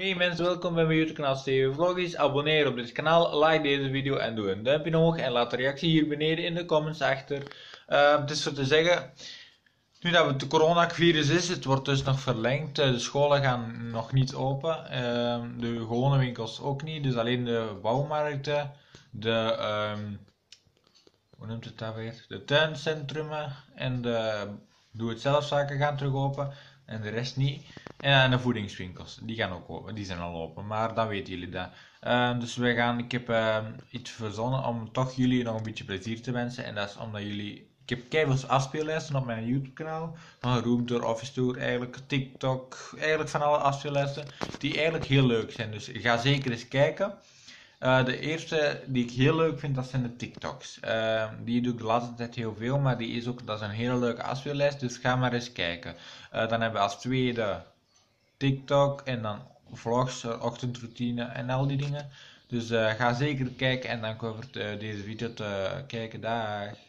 Hey mensen, welkom bij mijn YouTube kanaal Steven Vloggies. Abonneer op dit kanaal, like deze video en doe een duimpje omhoog en laat een reactie hier beneden in de comments achter. Het is voor te zeggen, nu dat het coronavirus is, het wordt dus nog verlengd. De scholen gaan nog niet open, de gewone winkels ook niet, dus alleen de bouwmarkten, hoe noemt het dat weer? De tuincentrumen en de doe-het-zelfzaken gaan terug open en de rest niet. En de voedingswinkels, die gaan ook open, die zijn al open, maar dan weten jullie dat. Dus ik heb iets verzonnen om toch jullie nog een beetje plezier te wensen. En dat is omdat ik heb keiveel afspeellijsten op mijn YouTube kanaal. Van Roomtour, Office Tour, eigenlijk TikTok, eigenlijk van alle afspeellijsten. Die eigenlijk heel leuk zijn, dus ga zeker eens kijken. De eerste die ik heel leuk vind, dat zijn de TikToks. Die doe ik de laatste tijd heel veel, maar dat is een hele leuke afspeellijst, dus ga maar eens kijken. Dan hebben we als tweede TikTok en dan vlogs, ochtendroutine en al die dingen. Dus ga zeker kijken en dank voor deze video te kijken. Dag!